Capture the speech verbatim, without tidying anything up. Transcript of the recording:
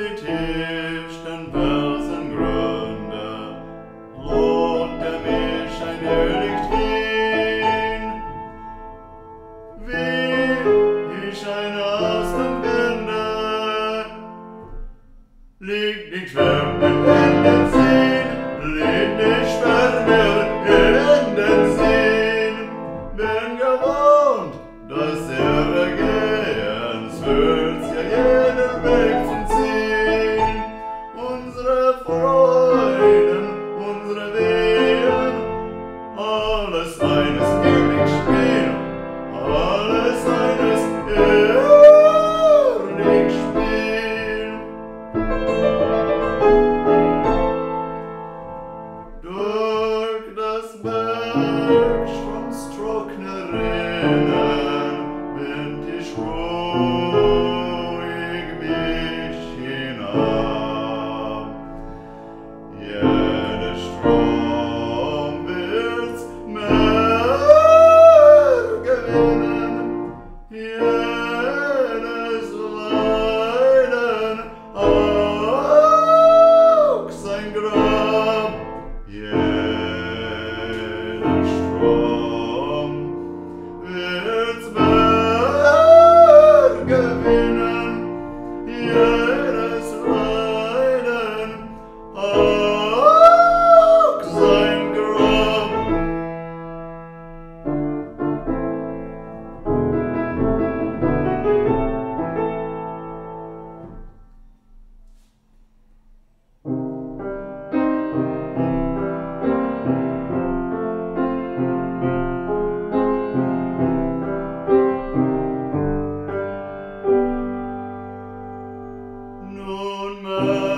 mit tiefsten Felsengründe, lud er mich ein Irrlicht hin, wie ich ein Rast empfinde, liegt nicht fern in den Sinn, liegt nicht fern in den Sinn, bin gewohnt, dass er ergehens führt ja jeder Weg zum Ziel. Unsere Freuden, unsere Wehen, alles eines Irrlicht Spiel, alles eines Irrlicht Spiel. Durch das Bergstrands trockene Rinnen wind ich ruhig mich hinab. Jeder Strom wird's mehr gewinnen, jedes Leiden auch sein Grab. Jeder Strom wird's mehr gewinnen, jedes Leiden auch sein Grab. Nun